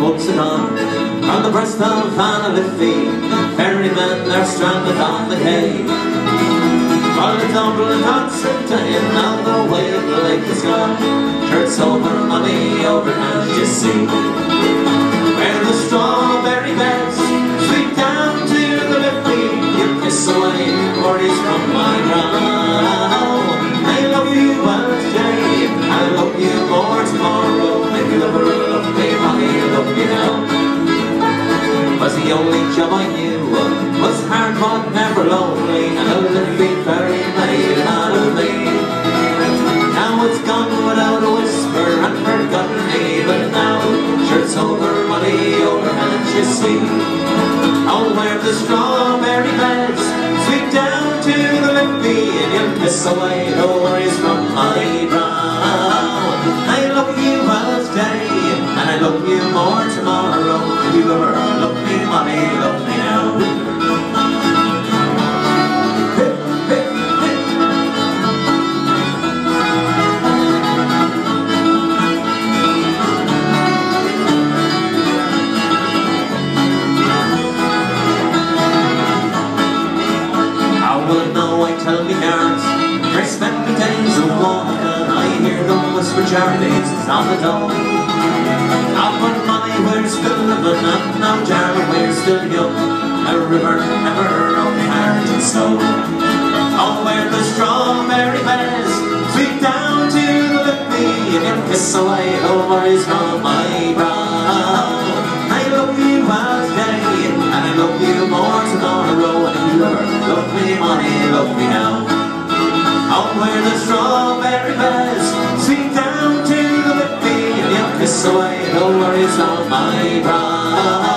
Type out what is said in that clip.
folks are gone from the breast of Anna Liffey. Ferrymen are stranded on the quay. While the Dublin dogs are dying on the way of the lake is gone. Shirts over, money over, as you see. Where the strawberry beds sweep down to the Liffey, you kiss away worries from my brow. I love you well today, I love you more tomorrow. If you ever love me, honey, I love you now. Was the only job I knew, was hard but never lonely, and a Liffey ferry made it out of me. Now it's gone without a whisper and forgotten even now. Shirts over, money over, and you see. Oh, where the strawberry beds sweep down to the Liffey, and you'll kiss away the worries from my brow. I love you well today, and I love you more tomorrow. If you ever love me, money, love me now. Tell me yards, I spend me days of walking. I hear them whisper Charlie's is on the door. Up on money we're still living, and now Charlie we're still young. A river never run hard and slow. Oh, where the strawberry beds sweep down to the Liffey, and you'll kiss away the worries from my brow. I love you well today, and I love you more tomorrow. And if you ever love me, money, love me now. Out where the strawberry beds sweep down to the Liffey, and you'll kiss away the worries on my brow.